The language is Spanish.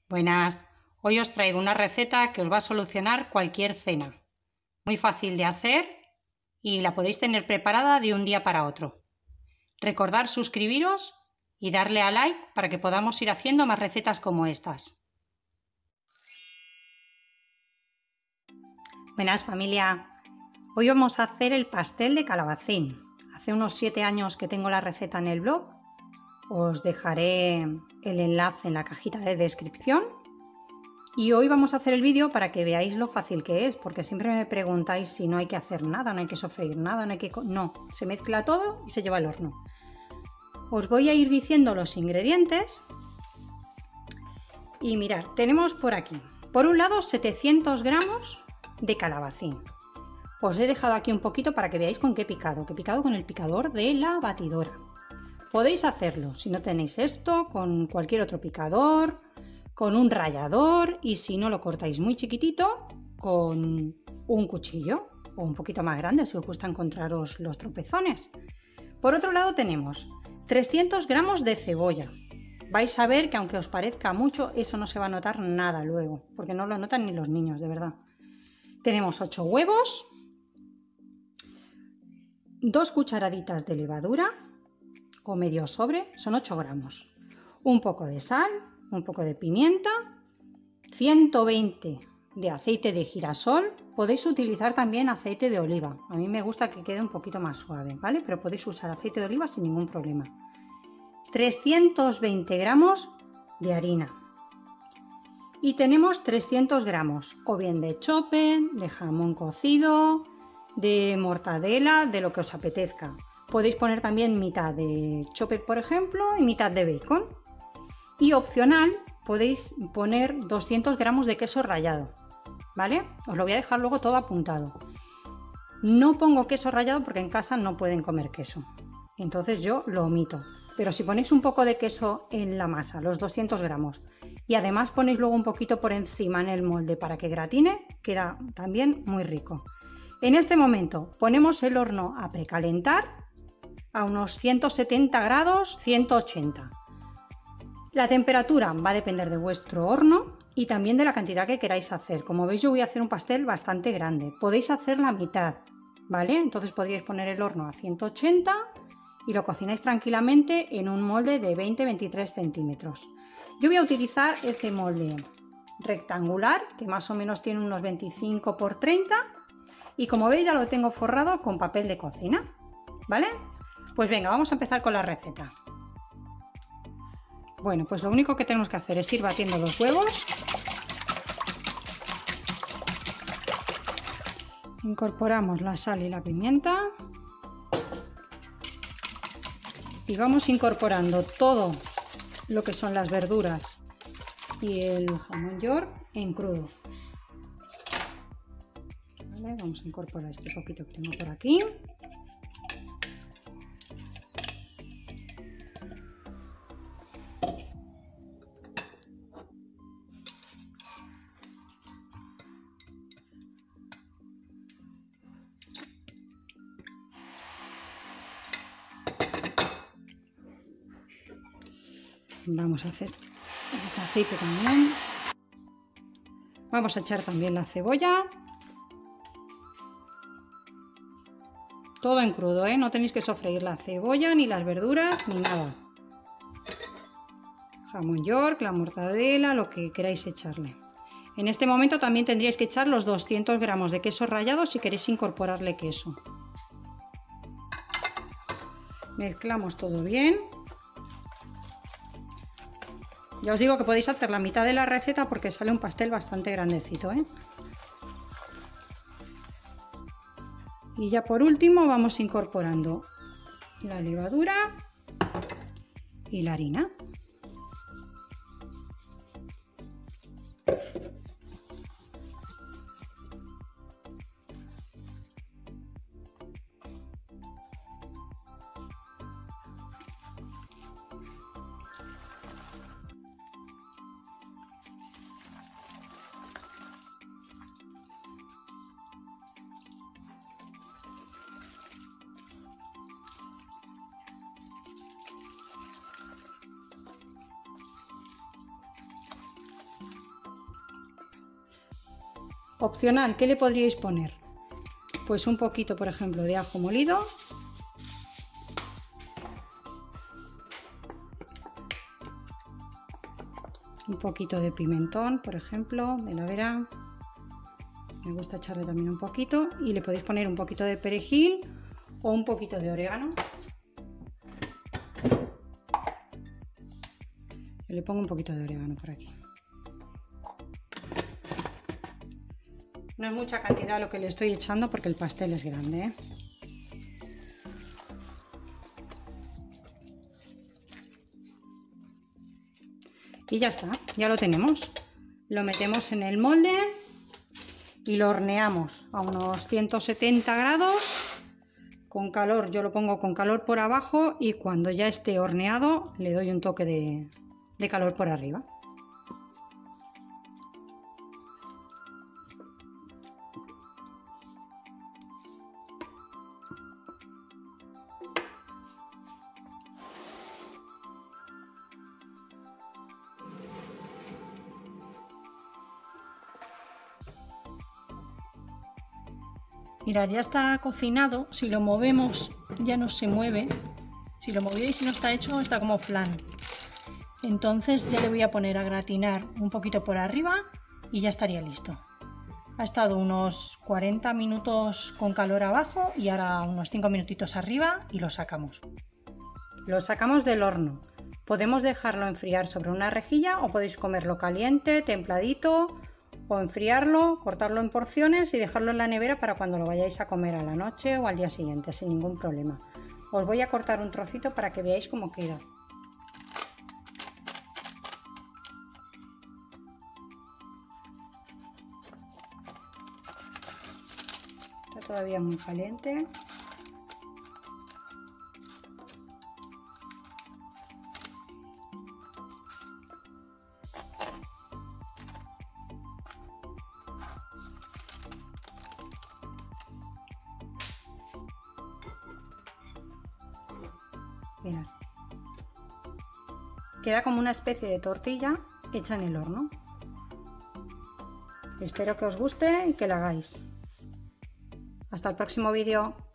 Buenas, hoy os traigo una receta que os va a solucionar cualquier cena. Muy fácil de hacer y la podéis tener preparada de un día para otro. Recordad suscribiros y darle a like para que podamos ir haciendo más recetas como estas. Buenas familia, hoy vamos a hacer el pastel de calabacín. Hace unos 7 años que tengo la receta en el blog. Os dejaré el enlace en la cajita de descripción. Y hoy vamos a hacer el vídeo para que veáis lo fácil que es, porque siempre me preguntáis si no hay que hacer nada, no hay que sofreír nada, no, se mezcla todo y se lleva al horno. Os voy a ir diciendo los ingredientes. Y mirad, tenemos por aquí, por un lado 700 gramos de calabacín. Os he dejado aquí un poquito para que veáis con qué he picado con el picador de la batidora. Podéis hacerlo, si no tenéis esto, con cualquier otro picador, con un rallador y si no lo cortáis muy chiquitito, con un cuchillo o un poquito más grande si os gusta encontraros los tropezones. Por otro lado tenemos 300 gramos de cebolla. Vais a ver que aunque os parezca mucho, eso no se va a notar nada luego, porque no lo notan ni los niños, de verdad. Tenemos 8 huevos, 2 cucharaditas de levadura, o medio sobre, son 8 gramos, un poco de sal, un poco de pimienta, 120 de aceite de girasol, podéis utilizar también aceite de oliva, a mí me gusta que quede un poquito más suave, ¿vale? Pero podéis usar aceite de oliva sin ningún problema. 320 gramos de harina y tenemos 300 gramos o bien de chope, de jamón cocido, de mortadela, de lo que os apetezca. Podéis poner también mitad de chope, por ejemplo, y mitad de bacon. Y opcional, podéis poner 200 gramos de queso rallado, ¿vale? Os lo voy a dejar luego todo apuntado. No pongo queso rallado porque en casa no pueden comer queso, entonces yo lo omito. Pero si ponéis un poco de queso en la masa, los 200 gramos, y además ponéis luego un poquito por encima en el molde para que gratine, queda también muy rico. En este momento ponemos el horno a precalentar a unos 170 grados, 180. La temperatura va a depender de vuestro horno y también de la cantidad que queráis hacer. Como veis, yo voy a hacer un pastel bastante grande. Podéis hacer la mitad, ¿vale? Entonces podríais poner el horno a 180 y lo cocináis tranquilamente en un molde de 20-23 centímetros. Yo voy a utilizar este molde rectangular, que más o menos tiene unos 25 por 30, y como veis ya lo tengo forrado con papel de cocina, ¿vale? Pues venga, vamos a empezar con la receta. Bueno, pues lo único que tenemos que hacer es ir batiendo los huevos. Incorporamos la sal y la pimienta. Y vamos incorporando todo lo que son las verduras y el jamón york en crudo. ¿Vale? Vamos a incorporar este poquito que tengo por aquí. Vamos a hacer este aceite también. Vamos a echar también la cebolla. Todo en crudo, ¿eh? No tenéis que sofreír la cebolla, ni las verduras, ni nada. Jamón york, la mortadela, lo que queráis echarle. En este momento también tendríais que echar los 200 gramos de queso rallado si queréis incorporarle queso. Mezclamos todo bien. Ya os digo que podéis hacer la mitad de la receta porque sale un pastel bastante grandecito, ¿eh? Y ya por último vamos incorporando la levadura y la harina. Opcional, ¿qué le podríais poner? Pues un poquito, por ejemplo, de ajo molido. Un poquito de pimentón, por ejemplo, de la vera. Me gusta echarle también un poquito. Y le podéis poner un poquito de perejil o un poquito de orégano. Yo le pongo un poquito de orégano por aquí. No es mucha cantidad lo que le estoy echando porque el pastel es grande, ¿eh? Y ya está, ya lo tenemos. Lo metemos en el molde y lo horneamos a unos 170 grados con calor. Yo lo pongo con calor por abajo y cuando ya esté horneado le doy un toque de calor por arriba. Mirad, ya está cocinado. Si lo movemos ya no se mueve. Si lo movíais y no está hecho, está como flan. Entonces ya le voy a poner a gratinar un poquito por arriba y ya estaría listo. Ha estado unos 40 minutos con calor abajo y ahora unos 5 minutitos arriba y lo sacamos. Lo sacamos del horno. Podemos dejarlo enfriar sobre una rejilla o podéis comerlo caliente, templadito, o enfriarlo, cortarlo en porciones y dejarlo en la nevera para cuando lo vayáis a comer a la noche o al día siguiente, sin ningún problema. Os voy a cortar un trocito para que veáis cómo queda. Está todavía muy caliente. Mirad, queda como una especie de tortilla hecha en el horno. Espero que os guste y que la hagáis. Hasta el próximo vídeo.